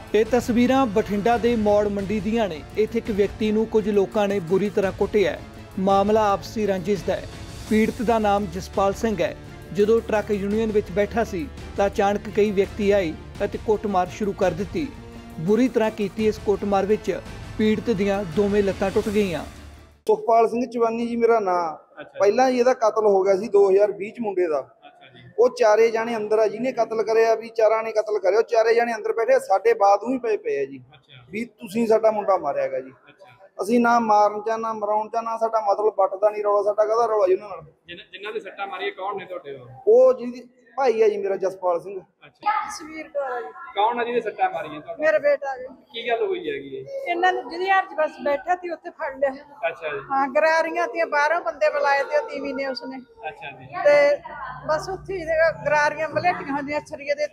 ਇਹ ਤਸਵੀਰਾਂ ਬਠਿੰਡਾ ਦੇ ਮੌੜ ਮੰਡੀ ਦੀਆਂ ਨੇ। ਇੱਥੇ ਇੱਕ ਵਿਅਕਤੀ ਨੂੰ ਕੁਝ ਲੋਕਾਂ ਨੇ ਬੁਰੀ ਤਰ੍ਹਾਂ ਕੁੱਟਿਆ। ਮਾਮਲਾ ਆਪਸੀ ਰੰਜਿਸ਼ ਦਾ ਹੈ। ਪੀੜਤ ਦਾ ਨਾਮ ਜਸਪਾਲ ਸਿੰਘ ਹੈ। ਜਦੋਂ ਟਰੱਕ ਯੂਨੀਅਨ ਵਿੱਚ ਬੈਠਾ ਸੀ ਤਾਂ ਅਚਾਨਕ ਕਈ ਵਿਅਕਤੀ ਆਏ ਅਤੇ ਕੁੱਟਮਾਰ ਸ਼ੁਰੂ ਕਰ ਦਿੱਤੀ। ਬੁਰੀ ਤਰ੍ਹਾਂ ਕੀਤੀ ਇਸ ਕੁੱਟਮਾਰ ਵਿੱਚ ਪੀੜਤ ਦੀਆਂ ਦੋਵੇਂ ਲੱਤਾਂ ਟੁੱਟ गई। ਸੁਖਪਾਲ ਸਿੰਘ ਚਵਾਨੀ जी मेरा नाम। ਪਹਿਲਾਂ ही ਇਹਦਾ ਕਤਲ ਹੋ ਗਿਆ ਸੀ 2020 ਚ ਮੁੰਡੇ ਦਾ। ਉਹ ਚਾਰੇ ਜਾਣੇ ਅੰਦਰ ਆ, ਜਿਹਨੇ ਕਤਲ ਕਰਿਆ ਵੀ ਚਾਰਾਂ ਨੇ ਕਤਲ ਕਰਿਆ। ਉਹ ਚਾਰੇ ਜਾਣੇ ਅੰਦਰ ਬੈਠੇ ਸਾਡੇ ਬਾਦੂ ਹੀ ਪਏ ਆ ਜੀ ਵੀ ਤੁਸੀਂ ਸਾਡਾ ਮੁੰਡਾ ਮਾਰਿਆ ਹੈਗਾ ਜੀ। ਅਸੀਂ ਨਾ ਮਾਰਨ ਚ ਨਾ ਮਰਾਉਣ ਚ ਨਾ ਸਾਡਾ ਮਤਲਬ ਵੱਟਦਾ ਨਹੀਂ ਰੌਲਾ। ਸਾਡਾ ਕਾਹਦਾ ਰੌਲਾ ਜੀ ਉਹਨਾਂ ਨਾਲ? ਜਿਨ੍ਹਾਂ ਦੇ ਸੱਟਾਂ ਮਾਰੀਆਂ ਕੌਣ ਨੇ ਤੁਹਾਡੇ? ਉਹ ਜਿਹਦੀ ਭਾਈ ਹੈ ਜੀ ਮੇਰਾ ਜਸਪਾਲ ਸਿੰਘ। ਤਸਵੀਰ ਕੌਰ ਜੀ। ਕੌਣ ਆ ਜਿਹਦੇ ਸੱਟਾਂ ਮਾਰੀਆਂ ਤੁਹਾਡੇ? ਮੇਰਾ ਬੇਟਾ ਜੀ। ਕੀ ਗੱਲ ਹੋਈ ਹੈਗੀ ਇਹਨਾਂ ਨੂੰ ਜਿਹਦੀ ਹਰ ਬਸ ਬੈਠਾ ਸੀ ਉੱਥੇ ਫੜ ਲਿਆ। ਅੱਛਾ ਜੀ। ਹਾਂ, ਗਰਾਰੀਆਂ ਤੀਆਂ ਬਾਹਰੋਂ ਬੰਦੇ ਬੁਲਾਏ ਤੇ ਤੀਵੀਂ ਨੇ ਉਸਨੇ। ਅੱਛਾ ਜੀ। ਤੇ ਬਸ ਉੱਥੇ ਹੀ ਗਰਾਰੀਆਂ ਮਲੇਟੀਆਂ ਹੁੰਦੀਆਂ ਛਰੀਏ ਦੇ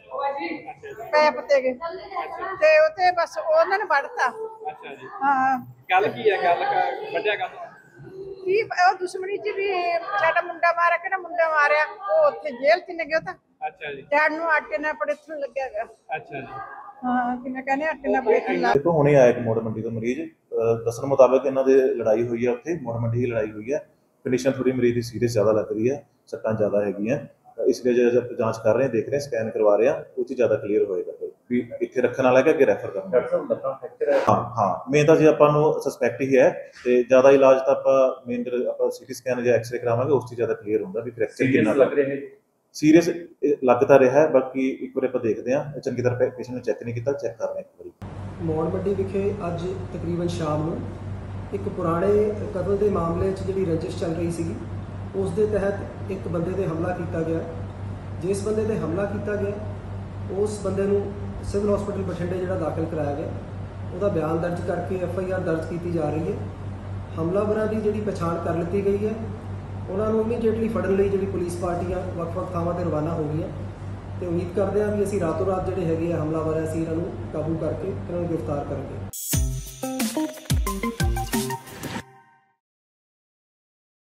ਪੈਪ ਤੇ ਗਏ ਤੇ ਉੱਥੇ ਬਸ ਉਹਨਾਂ ਨੇ ਵੜਤਾ। ਅੱਛਾ ਜੀ। ਹਾਂ, ਗੱਲ ਕੀ ਹੈ? ਗੱਲ ਵੱਡਿਆ ਗੱਲ ਕੀ ਉਹ ਦੁਸ਼ਮਣੀ ਚ ਵੀ ਸਾਡਾ ਮੁੰਡਾ ਮਾਰਿਆ, ਕਿਹੜਾ ਮੁੰਡਾ ਮਾਰਿਆ ਉਹ ਉੱਥੇ ਜੇਲ੍ਹ ਚ ਨੇ ਗਿਆ ਤਾਂ। ਅੱਛਾ ਜੀ। ਡੈਡ ਨੂੰ ਆਟੇ ਨਾਲ ਪੜੇਥਣ ਲੱਗਿਆ ਗਾ। ਅੱਛਾ ਜੀ। ਹਾਂ, ਕਿਵੇਂ ਕਹਿੰਦੇ ਆਟੇ ਨਾਲ ਪੜੇਥਣ ਲੱਗ। देखो हुणे आया एक मोड़ मंडी का मरीज दसन मुताबिक इन्हों की लड़ाई हुई है। उत्थे मोड़ मंडी की लड़ाई हुई है। कंडीशन थोड़ी मरीज की सीरीयस ज़्यादा लग रही है, सट्टां ज़्यादा हैगियां, इसलिए जब जांच कर रहे हैं, देख रहे हैं, स्कैन करवा रहे हैं, वो चीज़ ज़्यादा क्लीयर होएगा भी इत्थे रखण वाला है कि अगे रैफर करना। हाँ हाँ, मेन तो जी आपां नूं सस्पैक्ट ही है ते ज़्यादा इलाज तो आपां मेन आपां सीटी स्कैन या एक्सरे करावांगे, उस चीज़ ज़्यादा क्लीयर हुंदा भी फ्रैक्चर कितना लग रहा है। सीरीयस लगता रहा है, बाकी एक बार आप देखते हैं, चंगी तरह पेशेंट ने चैक नहीं किया, चैक कर रहे हैं एक बार। ਮੌੜ ਮੰਡੀ ਵਿਖੇ ਅੱਜ ਤਕਰੀਬਨ ਸ਼ਾਮ ਨੂੰ ਇੱਕ ਪੁਰਾਣੇ ਕਤਲ ਦੇ ਮਾਮਲੇ 'ਚ ਜਿਹੜੀ ਰੰਜਿਸ਼ ਚੱਲ ਰਹੀ ਸੀਗੀ, ਉਸ ਦੇ ਤਹਿਤ ਇੱਕ ਬੰਦੇ ਤੇ ਹਮਲਾ ਕੀਤਾ ਗਿਆ। ਜਿਸ ਬੰਦੇ ਤੇ ਹਮਲਾ ਕੀਤਾ ਗਿਆ ਉਸ ਬੰਦੇ ਨੂੰ ਸਿਵਲ ਹਸਪੀਟਲ ਬਠਿੰਡੇ ਜਿਹੜਾ ਦਾਖਲ ਕਰਾਇਆ ਗਿਆ, ਉਹਦਾ ਬਿਆਨ ਦਰਜ ਕਰਕੇ FIR ਦਰਜ ਕੀਤੀ ਜਾ ਰਹੀ ਹੈ। ਹਮਲਾਵਰਾਂ ਦੀ ਜਿਹੜੀ ਪਛਾਣ ਕਰ ਲਿੱਤੀ ਗਈ ਹੈ। ਉਹਨਾਂ ਨੂੰ ਇਮੀਡੀਏਟਲੀ ਫੜਨ ਲਈ ਜਿਹੜੀ ਪੁਲਿਸ ਪਾਰਟੀਆਂ ਵੱਖ-ਵੱਖ ਥਾਵਾਂ 'ਤੇ ਰਵਾਨਾ ਹੋ ਗਈਆਂ ਤੇ ਉਮੀਦ ਕਰਦੇ ਹਾਂ ਵੀ ਅਸੀਂ ਰਾਤੋਂ ਰਾਤ ਜਿਹੜੇ ਹੈਗੇ ਆ ਹਮਲਾਵਰ ਅਸੀਂ ਇਹਨਾਂ ਨੂੰ ਕਾਬੂ ਕਰਕੇ ਇਹਨਾਂ ਨੂੰ ਗ੍ਰਿਫਤਾਰ ਕਰਾਂਗੇ।